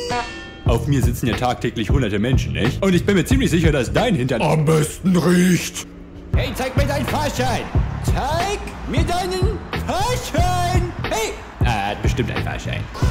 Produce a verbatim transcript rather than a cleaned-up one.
Auf mir sitzen ja tagtäglich hunderte Menschen, nicht? Und ich bin mir ziemlich sicher, dass dein Hintern am besten riecht. Hey, zeig mir deinen Fahrschein. Zeig mir deinen Fahrschein. Hey. Ah, er hat bestimmt einen Fahrschein.